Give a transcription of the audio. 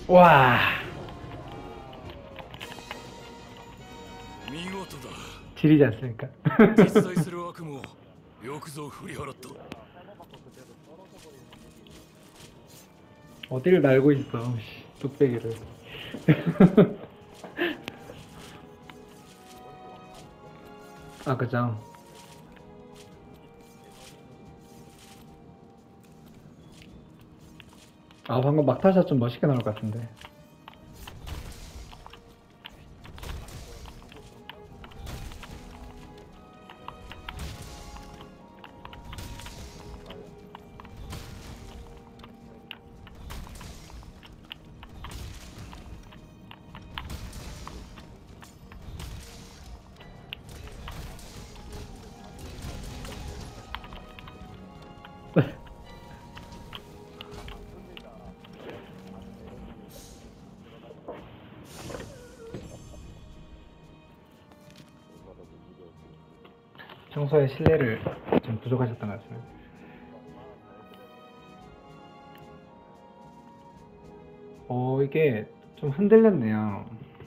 와, 見事だ。 지리지 않습니까? 実在する悪夢をよくぞ振り払った。 어디를 날고 있어, 씨, 뚝배기를. 아, 그죠. 아, 방금 막타샷 좀 멋있게 나올 것 같은데. 평소에 신뢰를 좀 부족하셨던 것 같습니다. 이게 좀 흔들렸네요.